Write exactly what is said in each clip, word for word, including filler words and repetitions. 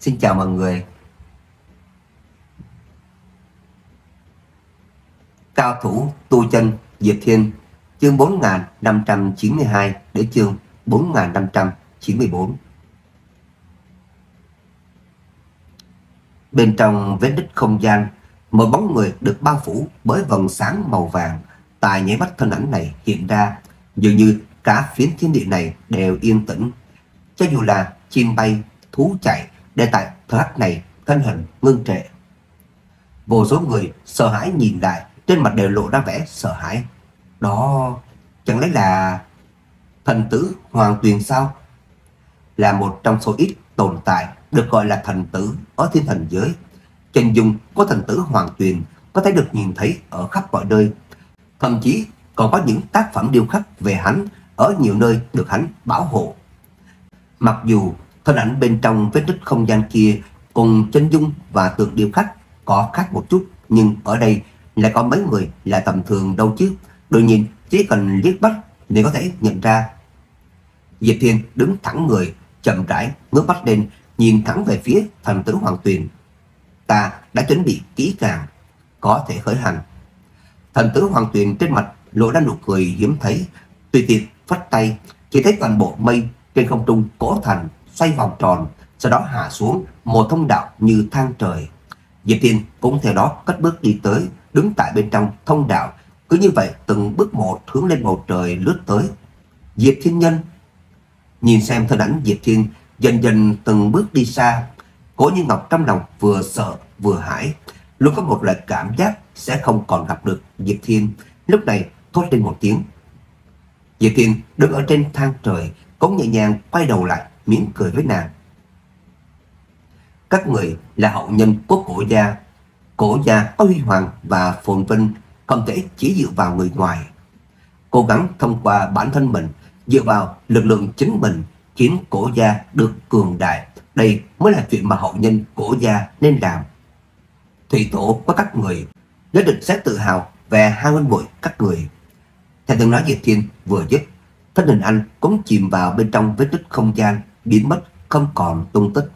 Xin chào mọi người. Cao thủ tu chân Diệp Thiên, chương bốn nghìn năm trăm chín mươi hai đến chương bốn nghìn năm trăm chín mươi bốn. Bên trong vết nứt không gian, một bóng người được bao phủ bởi vầng sáng màu vàng. Tại nháy mắt, thân ảnh này hiện ra, dường như cả phiến thiên địa này đều yên tĩnh. Cho dù là chim bay, thú chạy, để tại thời khắc này thân hình ngưng trệ. Vô số người sợ hãi nhìn lại, trên mặt đều lộ ra vẻ sợ hãi. Đó chẳng lẽ là thần tử Hoàng Tuyền sao? Là một trong số ít tồn tại được gọi là thần tử ở thiên thần giới. Chân dung của thần tử Hoàng Tuyền có thể được nhìn thấy ở khắp mọi nơi. Thậm chí còn có những tác phẩm điêu khắc về hắn ở nhiều nơi được hắn bảo hộ. Mặc dù thân ảnh bên trong vết nứt không gian kia cùng chân dung và tượng điêu khắc có khác một chút, nhưng ở đây lại có mấy người là tầm thường đâu chứ. Đương nhiên chỉ cần liếc mắt thì có thể nhận ra. Diệp Thiên đứng thẳng người, chậm rãi ngước mắt lên, nhìn thẳng về phía thần tử Hoàng Tuyền. Ta đã chuẩn bị kỹ càng, có thể khởi hành. Thần tử Hoàng Tuyền trên mặt lộ ra nụ cười hiếm thấy, tùy tiện phất tay, chỉ thấy toàn bộ mây trên không trung cỗ thành xoay vòng tròn, sau đó hạ xuống một thông đạo như thang trời. Diệp Thiên cũng theo đó cất bước đi tới, đứng tại bên trong thông đạo, cứ như vậy từng bước một hướng lên bầu trời lướt tới. Diệp Thiên Nhân. Nhìn xem thân ảnh Diệp Thiên dần dần từng bước đi xa, Cố Như Ngọc trong lòng vừa sợ vừa hãi, luôn có một loại cảm giác sẽ không còn gặp được Diệp Thiên. Lúc này thốt lên một tiếng. Diệp Thiên đứng ở trên thang trời, cũng nhẹ nhàng quay đầu lại mỉm cười với nàng. Các người là hậu nhân của Cổ gia. Cổ gia có huy hoàng và phồn vinh, không thể chỉ dựa vào người ngoài. Cố gắng thông qua bản thân mình, dựa vào lực lượng chính mình, khiến Cổ gia được cường đại. Đây mới là chuyện mà hậu nhân Cổ gia nên làm. Thủy tổ của các người nhất định sẽ tự hào về hai huynh muội các người. Theo tiếng nói Diệp Thiên vừa dứt, thân hình anh cũng chìm vào bên trong vết nứt không gian, biến mất không còn tung tích.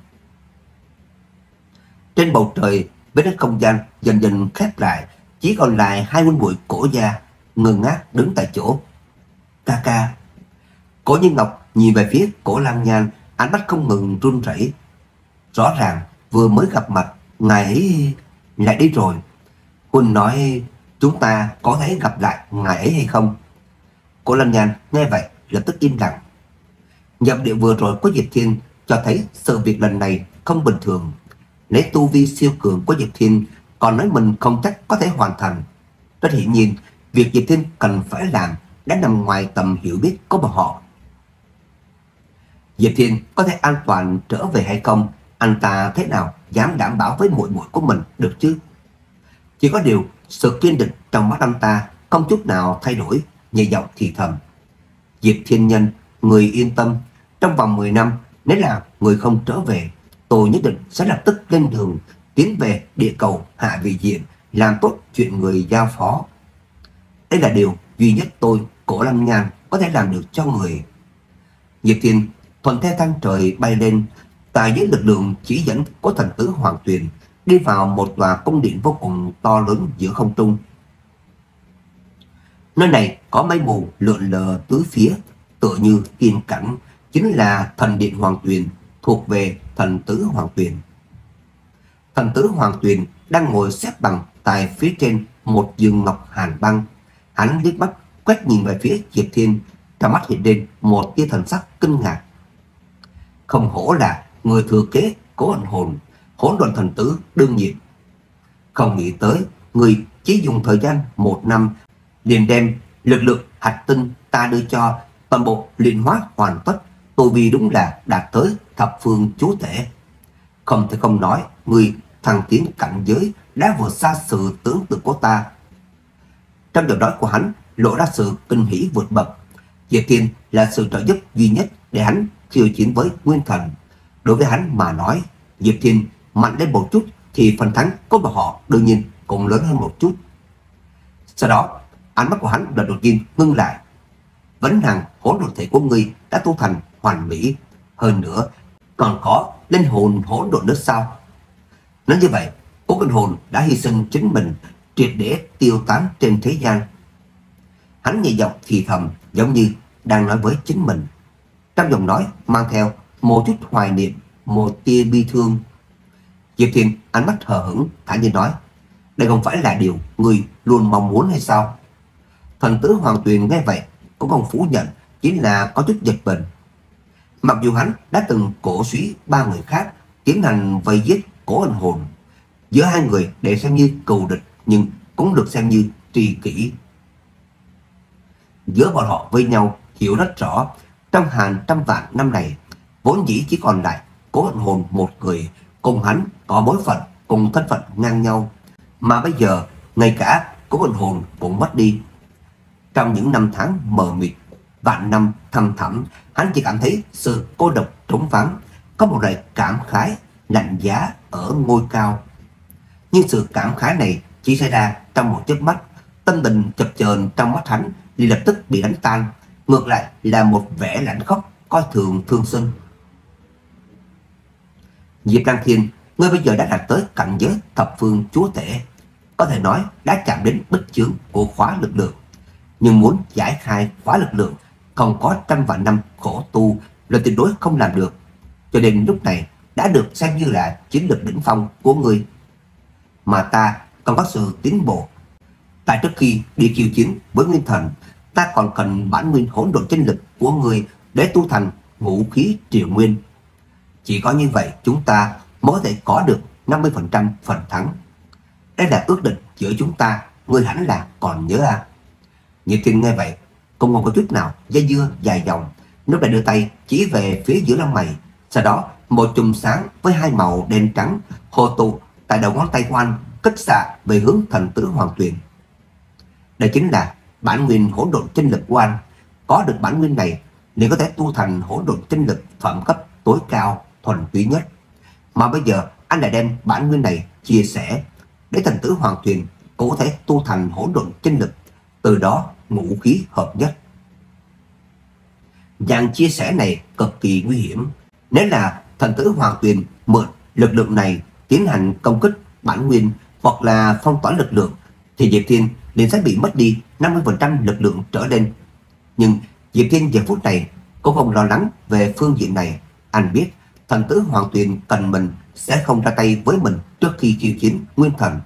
Trên bầu trời, vết nứt không gian dần dần khép lại, chỉ còn lại hai huynh muội Cổ gia ngơ ngác đứng tại chỗ. Ca ca. Cố Như Ngọc nhìn về phía Cổ Lam Nhan, ánh mắt không ngừng run rẩy. Rõ ràng vừa mới gặp mặt, ngài ấy lại đi rồi. Huynh nói chúng ta có thể gặp lại ngài ấy hay không? Cổ Lam Nhan nghe vậy lập tức im lặng. Giọng điệu vừa rồi của Diệp Thiên cho thấy sự việc lần này không bình thường. Lấy tu vi siêu cường của Diệp Thiên, còn nói mình không chắc có thể hoàn thành. Rất hiển nhiên, việc Diệp Thiên cần phải làm đã nằm ngoài tầm hiểu biết của bọn họ. Diệp Thiên có thể an toàn trở về hay không, anh ta thế nào dám đảm bảo với muội muội của mình được chứ? Chỉ có điều sự kiên định trong mắt anh ta không chút nào thay đổi, nhẹ giọng thì thầm. Diệp Thiên Nhân, người yên tâm, trong vòng mười năm, nếu là người không trở về, tôi nhất định sẽ lập tức lên đường tiến về địa cầu Hạ Vị Diện, làm tốt chuyện người giao phó. Đây là điều duy nhất tôi, Cổ Lam Nhan, có thể làm được cho người. Diệp Thiên thuận theo thang trời bay lên, tại dưới lực lượng chỉ dẫn của thần tử Hoàng Tuyền, đi vào một tòa cung điện vô cùng to lớn giữa không trung. Nơi này có mây mù lượn lờ tứ phía, tựa như tiên cảnh, chính là thần điện Hoàng Tuyền, thuộc về thần tử Hoàng Tuyền. Thần tử Hoàng Tuyền đang ngồi xếp bằng tại phía trên một giường ngọc hàn băng. Hắn liếc mắt quét nhìn về phía Diệp Thiên, trong mắt hiện lên một tia thần sắc kinh ngạc. Không hổ là người thừa kế Cố Hồn Hồn, Hỗn Độn thần tử đương nhiệm. Không nghĩ tới người chỉ dùng thời gian một năm liền đem lực lượng hạch tinh ta đưa cho toàn bộ luyện hóa hoàn tất, tu vi đúng là đạt tới thập phương chúa tể. Không thể không nói, người thăng tiến cảnh giới đã vượt xa sự tưởng tượng của ta. Trong giọng nói của hắn lộ ra sự kinh hỉ vượt bậc. Diệp Thiên là sự trợ giúp duy nhất để hắn khiêu chiến với Nguyên Thần. Đối với hắn mà nói, Diệp Thiên mạnh lên một chút thì phần thắng của bọn họ đương nhiên cũng lớn hơn một chút. Sau đó, ánh mắt của hắn đột đột nhiên ngưng lại. Vấn hằng hỗn độn thể của ngươi đã tu thành hoàn mỹ, hơn nữa còn có linh hồn hỗn độn nữa sao? Nói như vậy, Cố Kinh Hồn đã hy sinh chính mình, triệt để tiêu tán trên thế gian. Hắn nhẹ giọng thì thầm, giống như đang nói với chính mình. Trong giọng nói mang theo một chút hoài niệm, một tia bi thương. Diệp Thiên ánh mắt hờ hững, thản nhiên nói: đây không phải là điều người luôn mong muốn hay sao? Thần tử Hoàng Tuyền nghe vậy cũng không phủ nhận, chỉ là có chút giật mình. Mặc dù hắn đã từng cổ suý ba người khác tiến hành vây giết Cố Anh Hồn, giữa hai người đều xem như cừu địch, nhưng cũng được xem như tri kỷ. Giữa bọn họ với nhau hiểu rất rõ, trong hàng trăm vạn năm này vốn dĩ chỉ còn lại Cố Anh Hồn một người, cùng hắn có bối phận, cùng thân phận ngang nhau, mà bây giờ ngay cả Cố Anh Hồn cũng mất đi. Trong những năm tháng mờ mịt, vạn năm thăm thẳm, hắn chỉ cảm thấy sự cô độc trống vắng, có một loại cảm khái lạnh giá ở ngôi cao. Nhưng sự cảm khái này chỉ xảy ra trong một chớp mắt, tâm tình chập chờn trong mắt hắn liền lập tức bị đánh tan, ngược lại là một vẻ lạnh khóc coi thường thương sinh. Diệp Lăng Thiên, ngươi bây giờ đã đạt tới cảnh giới thập phương chúa tể, có thể nói đã chạm đến bích chướng của khóa lực lượng. Nhưng muốn giải khai khóa lực lượng, không có trăm vạn năm khổ tu là tuyệt đối không làm được. Cho nên lúc này đã được xem như là chiến lược đỉnh phong của ngươi. Mà ta còn có sự tiến bộ. Tại trước khi đi khiêu chiến với Nguyên Thần, ta còn cần bản nguyên hỗn độn chân lực của ngươi để tu thành ngũ khí triều nguyên. Chỉ có như vậy chúng ta mới có thể có được năm mươi phần trăm phần thắng. Đây là ước định giữa chúng ta, ngươi hẳn là còn nhớ à? Nhiệt Thiên nghe vậy cũng không có chút nào dây dưa dài dòng, lúc này đưa tay chỉ về phía giữa lông mày. Sau đó một chùm sáng với hai màu đen trắng hồ tụ tại đầu ngón tay của anh, kích xạ về hướng thần tử Hoàng Tuyền. Đây chính là bản nguyên hỗn độn chân lực của anh. Có được bản nguyên này liền có thể tu thành hỗn độn chân lực phẩm cấp tối cao thuần túy nhất. Mà bây giờ anh lại đem bản nguyên này chia sẻ để thần tử Hoàng Tuyền cũng có thể tu thành hỗn độn chân lực, từ đó ngũ khí hợp nhất. Dạng chia sẻ này cực kỳ nguy hiểm. Nếu là thần tử Hoàng Tuyền mượn lực lượng này tiến hành công kích bản nguyên hoặc là phong tỏa lực lượng, thì Diệp Thiên liền sẽ bị mất đi năm mươi phần trăm lực lượng trở lên. Nhưng Diệp Thiên giờ phút này cũng không lo lắng về phương diện này. Anh biết thần tử Hoàng Tuyền cần mình sẽ không ra tay với mình trước khi khiêu chiến Nguyên Thần.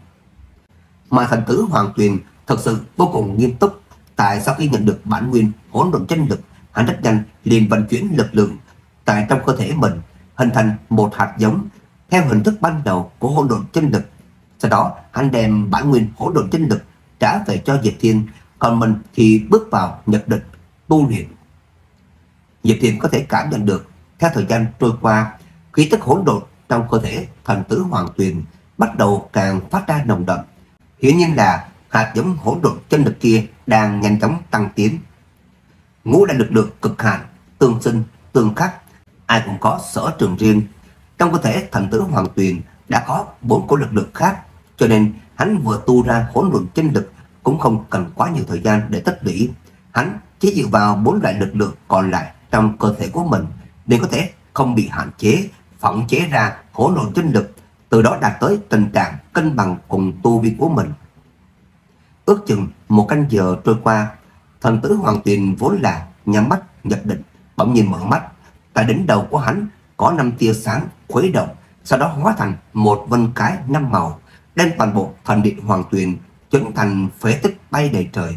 Mà thần tử Hoàng Tuyền thật sự vô cùng nghiêm túc. Tại sau khi nhận được bản nguyên hỗn độn chân lực, hắn rất nhanh liền vận chuyển lực lượng tại trong cơ thể mình, hình thành một hạt giống theo hình thức ban đầu của hỗn độn chân lực. Sau đó hắn đem bản nguyên hỗn độn chân lực trả về cho Diệp Thiên, còn mình thì bước vào nhập định tu luyện. Diệp Thiên có thể cảm nhận được theo thời gian trôi qua, khí tức hỗn độn trong cơ thể thần tử Hoàng Tuyền bắt đầu càng phát ra nồng đậm. Hiển nhiên là hạt giống hỗn độn chân lực kia đang nhanh chóng tăng tiến. Ngũ đại lực lượng cực hạn, tương sinh tương khắc, ai cũng có sở trường riêng. Trong cơ thể thần tử Hoàng Tuyền đã có bốn cỗ lực lượng khác, cho nên hắn vừa tu ra hỗn độn chân lực cũng không cần quá nhiều thời gian để tích lũy. Hắn chỉ dựa vào bốn loại lực lượng còn lại trong cơ thể của mình để có thể không bị hạn chế, phỏng chế ra hỗn độn chân lực, từ đó đạt tới tình trạng cân bằng cùng tu vi của mình. Ước chừng một canh giờ trôi qua, thần tử Hoàng Tuyền vốn là nhắm mắt nhập định, bỗng nhiên mở mắt. Tại đỉnh đầu của hắn có năm tia sáng khuấy động, sau đó hóa thành một vân cái năm màu, đem toàn bộ thần điện Hoàng Tuyền chuyển thành phế tích bay đầy trời.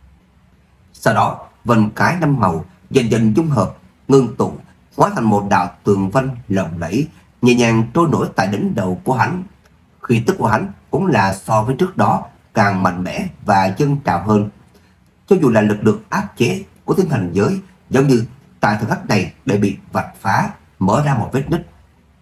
Sau đó vân cái năm màu dần dần dung hợp, ngưng tụ, hóa thành một đạo tường vân lộng lẫy, nhẹ nhàng trôi nổi tại đỉnh đầu của hắn. Khí tức của hắn cũng là so với trước đó càng mạnh mẽ và dâng trào hơn. Cho dù là lực lượng áp chế của thiên thần giới, giống như tại thời khắc này để bị vạch phá, mở ra một vết nứt.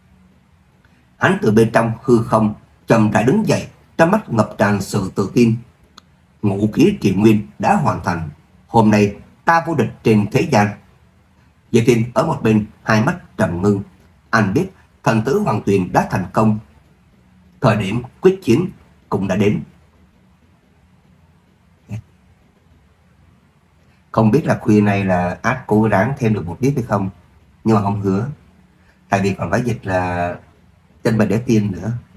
Hắn từ bên trong hư không chậm rãi đứng dậy, trong mắt ngập tràn sự tự tin. Ngũ khí triền nguyên đã hoàn thành, hôm nay ta vô địch trên thế gian. Diệp Thiên ở một bên hai mắt trầm ngưng. Anh biết thần tử Hoàng Tuyền đã thành công, thời điểm quyết chiến cũng đã đến. Không biết là khuya này là át cố gắng thêm được một tiếp hay không, nhưng mà không hứa. tại vì còn phải dịch là trên Mệnh Đế Tiên nữa.